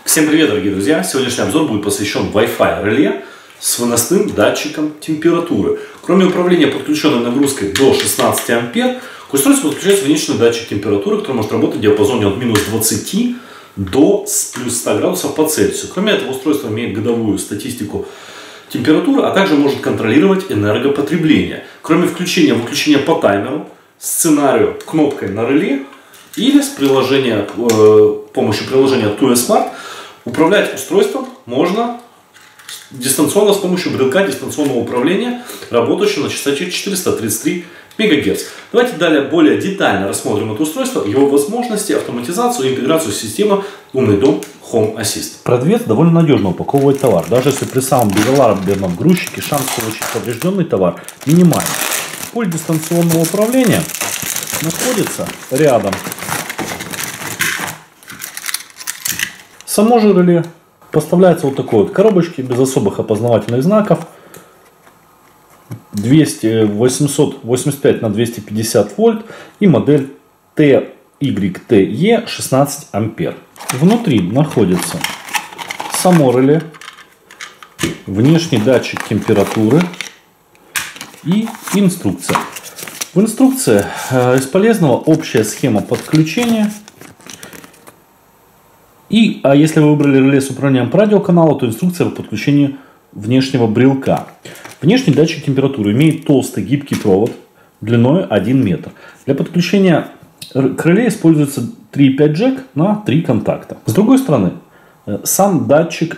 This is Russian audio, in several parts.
Всем привет, дорогие друзья! Сегодняшний обзор будет посвящен Wi-Fi реле с выносным датчиком температуры. Кроме управления подключенной нагрузкой до 16 ампер, к устройству подключается внешний датчик температуры, который может работать в диапазоне от минус 20 до плюс 100 градусов по Цельсию. Кроме этого, устройство имеет годовую статистику температуры, а также может контролировать энергопотребление. Кроме включения и выключения по таймеру, сценарию кнопкой на реле или с помощью приложения TUE Smart управлять устройством можно дистанционно с помощью брелка дистанционного управления, работающего на частоте 433 МГц. Давайте далее более детально рассмотрим это устройство, его возможности, автоматизацию и интеграцию с системой «Умный дом Home Assist». Продавец довольно надежно упаковывает товар. Даже если при самом безалаберном грузчике шанс получить поврежденный товар минимальный. Пульт дистанционного управления находится рядом. Само же реле поставляется вот такой вот коробочке без особых опознавательных знаков. 885 на 250 вольт и модель TYTE 16 ампер. Внутри находится само реле, внешний датчик температуры и инструкция. В инструкции из полезного общая схема подключения. А если вы выбрали реле с управлением по радиоканалу, то инструкция по подключению внешнего брелка. Внешний датчик температуры имеет толстый гибкий провод длиной 1 метр. Для подключения к реле используется 3,5 джек на 3 контакта. С другой стороны, сам датчик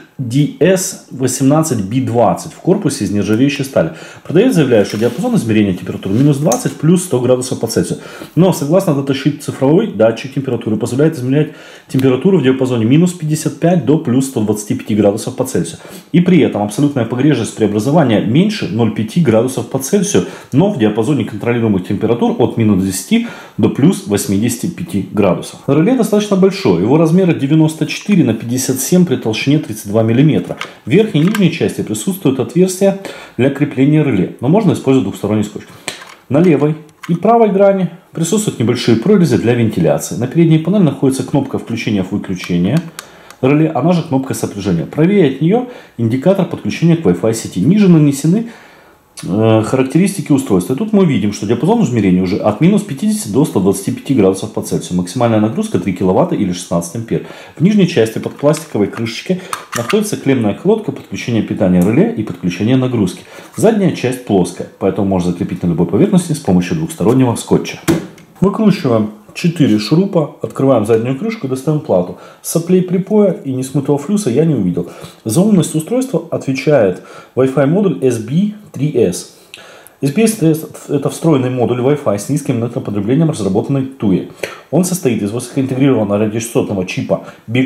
DS18B20 в корпусе из нержавеющей стали. Продавец заявляет, что диапазон измерения температуры минус 20 плюс 100 градусов по Цельсию. Но согласно даташиту, цифровой датчик температуры позволяет измерять температуру в диапазоне минус 55 до плюс 125 градусов по Цельсию. И при этом абсолютная погрешность преобразования меньше 0,5 градусов по Цельсию, но в диапазоне контролируемых температур от минус 10 до плюс 85 градусов. Реле достаточно большое. Его размеры 94 на 57 при толщине 32 мм. В верхней и нижней части присутствует отверстие для крепления реле, но можно использовать двухсторонний скотч. На левой и правой грани присутствуют небольшие прорези для вентиляции. На передней панели находится кнопка включения-выключения реле, она же кнопка сопряжения. Правее от нее индикатор подключения к Wi-Fi сети. Ниже нанесены характеристики устройства. И тут мы видим, что диапазон измерения уже от минус 50 до 125 градусов по Цельсию. Максимальная нагрузка 3 кВт или 16 ампер. В нижней части под пластиковой крышечкой находится клеммная колодка подключения питания реле и подключения нагрузки. Задняя часть плоская, поэтому можно закрепить на любой поверхности с помощью двухстороннего скотча. Выкручиваем 4 шурупа, открываем заднюю крышку и достаем плату. Соплей припоя и несмытого флюса я не увидел. За умность устройства отвечает Wi-Fi модуль SB3S. SB3S – это встроенный модуль Wi-Fi с низким энергопотреблением, разработанный TUE. Он состоит из высокоинтегрированного радиочастотного чипа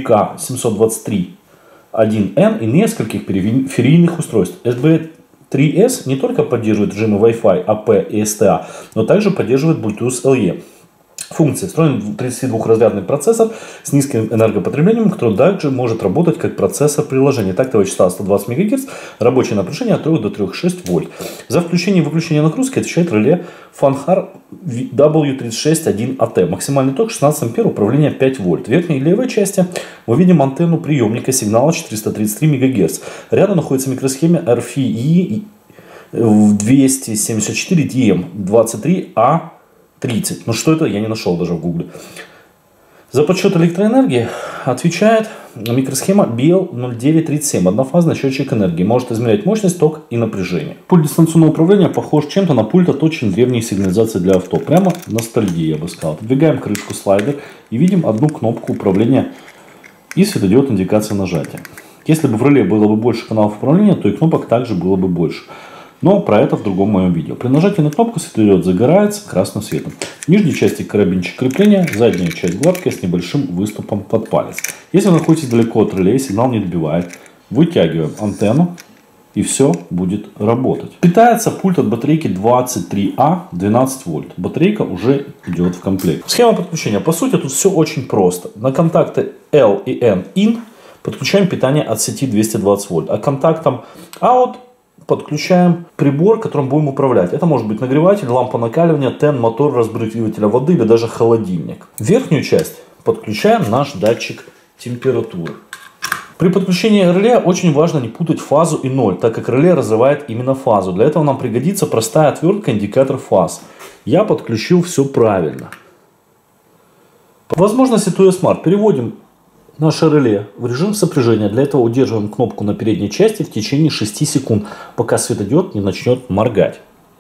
BK723-1N и нескольких периферийных устройств. SB3S не только поддерживает режимы Wi-Fi, AP и STA, но также поддерживает Bluetooth LE. Функции. Встроен 32-разрядный процессор с низким энергопотреблением, который также может работать как процессор приложения. Тактовая частота 120 МГц, рабочее напряжение от 3 до 3,6 вольт. За включение и выключение нагрузки отвечает реле Fanhar W361AT. Максимальный ток 16 ампер, управление 5 вольт. В верхней и левой части мы видим антенну приемника сигнала 433 МГц. Рядом находится микросхема RFE 274DM23A30. Но что это, я не нашел даже в гугле. За подсчет электроэнергии отвечает микросхема BL0937. Однофазный счетчик энергии. Может измерять мощность, ток и напряжение. Пульт дистанционного управления похож чем-то на пульт от очень древней сигнализации для авто. Прямо ностальгия, я бы сказал. Отодвигаем крышку слайдер и видим одну кнопку управления и светодиод индикации нажатия. Если бы в реле было бы больше каналов управления, то и кнопок также было бы больше. Но про это в другом моем видео. При нажатии на кнопку светодиод загорается красным светом. В нижней части карабинчик крепления, задняя часть гладкая с небольшим выступом под палец. Если вы находитесь далеко от реле, сигнал не добивает, вытягиваем антенну и все будет работать. Питается пульт от батарейки 23А 12 вольт. Батарейка уже идет в комплект. Схема подключения. По сути тут все очень просто. На контакты L и N in подключаем питание от сети 220 вольт. А к контактам out подключаем прибор, которым будем управлять. Это может быть нагреватель, лампа накаливания, тен, мотор разбрызгивателя воды или даже холодильник. В верхнюю часть подключаем наш датчик температуры. При подключении реле очень важно не путать фазу и ноль, так как реле разрывает именно фазу. Для этого нам пригодится простая отвертка индикатор фаз. Я подключил все правильно. По возможности TUE Smart переводим наше реле в режим сопряжения. Для этого удерживаем кнопку на передней части в течение 6 секунд, пока светодиод не начнет моргать.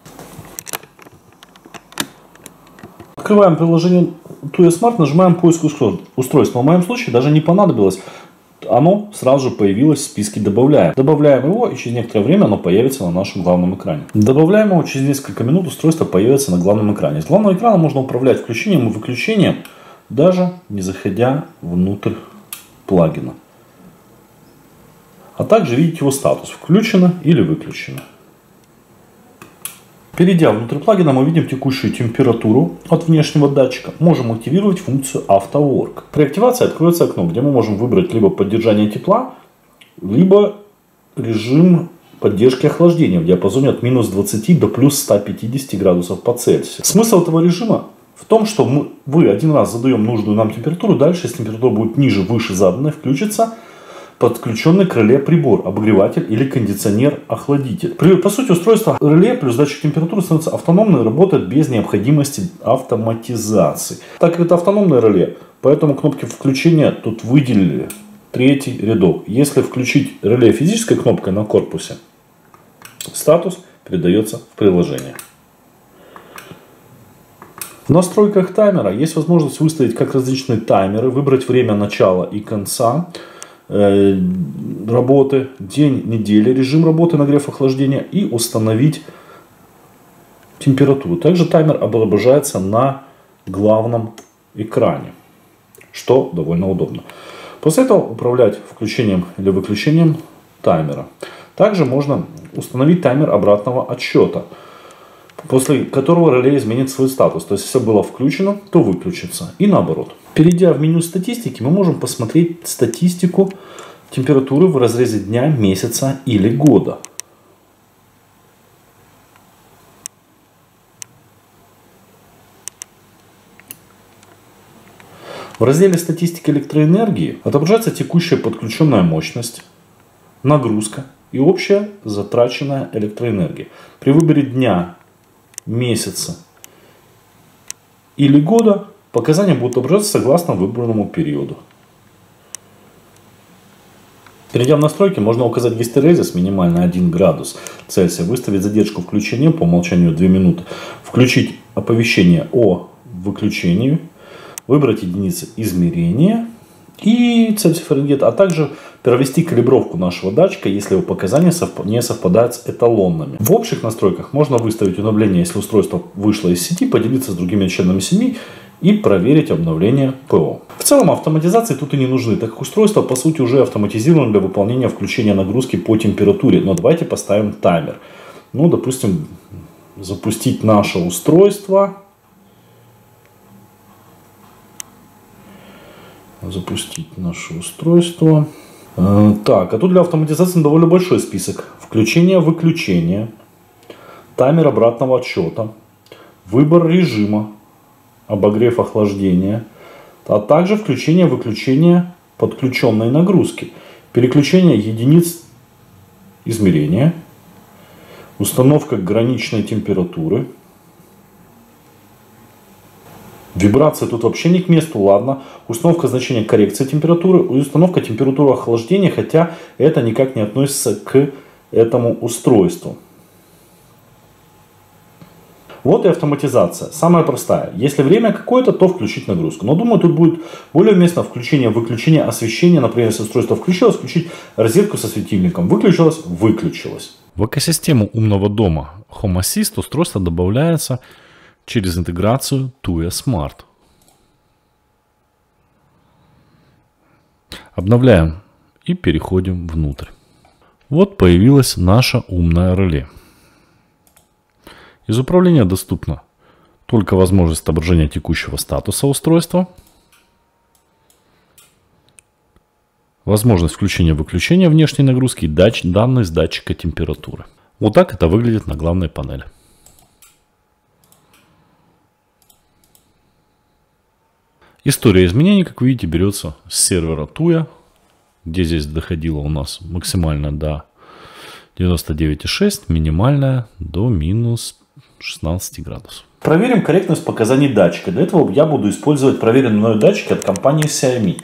Открываем приложение TUE Smart, нажимаем поиск устройства. В моем случае даже не понадобилось. Оно сразу же появилось в списке «Добавляем». Добавляем его, и через некоторое время оно появится на нашем главном экране. Добавляем его, через несколько минут устройство появится на главном экране. С главного экрана можно управлять включением и выключением, даже не заходя внутрь плагина. А также видеть его статус: включено или выключено. Перейдя внутрь плагина, мы видим текущую температуру от внешнего датчика. Можем активировать функцию AutoWork. При активации откроется окно, где мы можем выбрать либо поддержание тепла, либо режим поддержки охлаждения в диапазоне от минус 20 до плюс 150 градусов по Цельсию. Смысл этого режима в том, что вы один раз задаем нужную нам температуру, дальше, если температура будет ниже, выше заданной, включится подключенный к реле прибор, обогреватель или кондиционер-охладитель. По сути, устройство реле плюс датчик температуры становится автономным и работает без необходимости автоматизации. Так как это автономное реле, поэтому кнопки включения тут выделили третий рядок. Если включить реле физической кнопкой на корпусе, статус передается в приложение. В настройках таймера есть возможность выставить как различные таймеры, выбрать время начала и конца работы, день, неделя, режим работы, нагрев, охлаждения и установить температуру. Также таймер отображается на главном экране, что довольно удобно. После этого управлять включением или выключением таймера. Также можно установить таймер обратного отсчета, после которого реле изменит свой статус. То есть, если было включено, то выключится. И наоборот. Перейдя в меню статистики, мы можем посмотреть статистику температуры в разрезе дня, месяца или года. В разделе «Статистика электроэнергии» отображается текущая подключенная мощность, нагрузка и общая затраченная электроэнергия. При выборе дня, месяца или года показания будут отображаться согласно выбранному периоду. Перейдя в настройки, можно указать гистерезис минимально 1 градус Цельсия, выставить задержку включения по умолчанию 2 минуты, включить оповещение о выключении, выбрать единицы измерения и Цельсий Фаренгейт, а также провести калибровку нашего датчика, если его показания не совпадают с эталонными. В общих настройках можно выставить уведомление, если устройство вышло из сети, поделиться с другими членами семьи и проверить обновление ПО. В целом автоматизации тут и не нужны, так как устройство по сути уже автоматизировано для выполнения включения нагрузки по температуре. Но давайте поставим таймер. Ну, допустим, запустить наше устройство. Так, а тут для автоматизации довольно большой список. Включение, выключение, таймер обратного отсчета, выбор режима, обогрев, охлаждение, а также включение, выключение подключенной нагрузки, переключение единиц измерения, установка граничной температуры. Вибрация тут вообще не к месту, ладно. Установка значения коррекции температуры и установка температуры охлаждения, хотя это никак не относится к этому устройству. Вот и автоматизация. Самая простая. Если время какое-то, то включить нагрузку. Но думаю, тут будет более уместно включение, выключение освещения. Например, если устройство включилось, включить розетку со светильником. Выключилось, выключилось. В экосистему умного дома Home Assist устройство добавляется через интеграцию TUE Smart. Обновляем и переходим внутрь. Вот появилось наше умное реле. Из управления доступна только возможность отображения текущего статуса устройства, возможность включения-выключения внешней нагрузки и данные с датчика температуры. Вот так это выглядит на главной панели. История изменений, как вы видите, берется с сервера TUE где здесь доходило у нас максимально до 99,6, минимальная до минус 16 градусов. Проверим корректность показаний датчика. Для этого я буду использовать проверенный мной датчик от компании Xiaomi.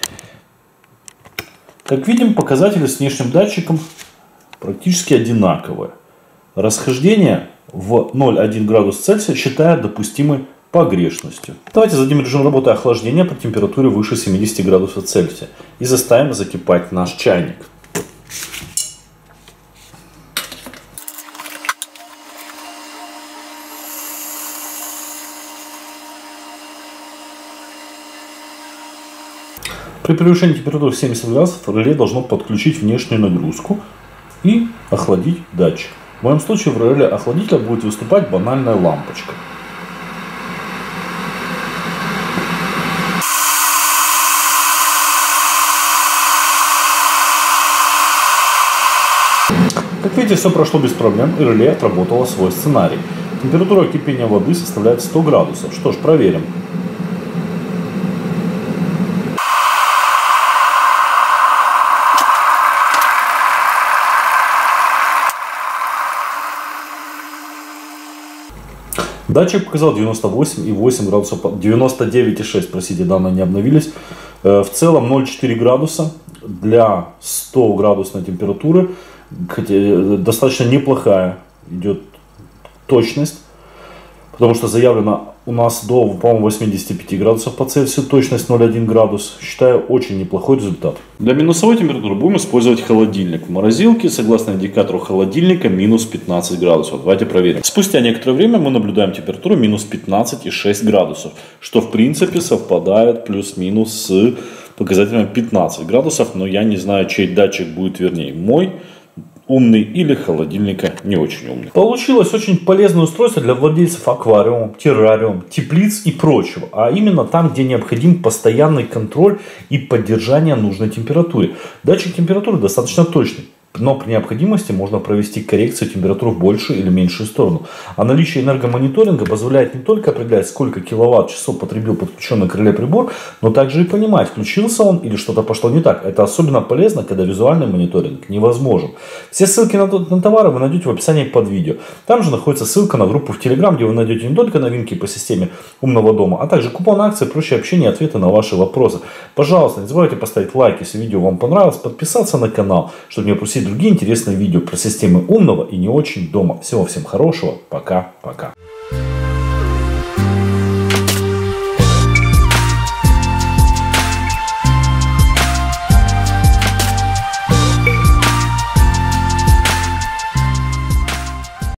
Как видим, показатели с внешним датчиком практически одинаковые. Расхождение в 0,1 градус Цельсия считаю допустимой погрешностью. Давайте зададим режим работы охлаждения при температуре выше 70 градусов Цельсия и заставим закипать наш чайник. При превышении температуры в 70 градусов реле должно подключить внешнюю нагрузку и охладить датчик. В моем случае в реле охладителя будет выступать банальная лампочка. Как видите, все прошло без проблем и реле отработало свой сценарий. Температура кипения воды составляет 100 градусов. Что ж, проверим. Датчик показал 98,8 градусов, 99,6, простите, данные не обновились. В целом 0,4 градуса для 100 градусной температуры, хотя достаточно неплохая идет точность, потому что заявлено у нас до, по-моему, 85 градусов по Цельсию, точность 0,1 градус. Считаю, очень неплохой результат. Для минусовой температуры будем использовать холодильник. В морозилке, согласно индикатору холодильника, минус 15 градусов. Давайте проверим. Спустя некоторое время мы наблюдаем температуру минус 15,6 градусов, что в принципе совпадает плюс-минус с показателем 15 градусов, но я не знаю, чей датчик будет вернее, мой умный или холодильника не очень умный. Получилось очень полезное устройство для владельцев аквариумов, террариум, теплиц и прочего. А именно там, где необходим постоянный контроль и поддержание нужной температуры. Датчик температуры достаточно точный, но при необходимости можно провести коррекцию температуры в большую или меньшую сторону. А наличие энергомониторинга позволяет не только определять, сколько киловатт-часов потребил подключенный к реле прибор, но также и понимать, включился он или что-то пошло не так. Это особенно полезно, когда визуальный мониторинг невозможен. Все ссылки на товары вы найдете в описании под видео. Там же находится ссылка на группу в Telegram, где вы найдете не только новинки по системе умного дома, а также купон акций, прочие общения и ответы на ваши вопросы. Пожалуйста, не забывайте поставить лайк, если видео вам понравилось, подписаться на канал, чтобы не пропустить другие интересные видео про системы умного и не очень дома. Всего всем хорошего. Пока-пока.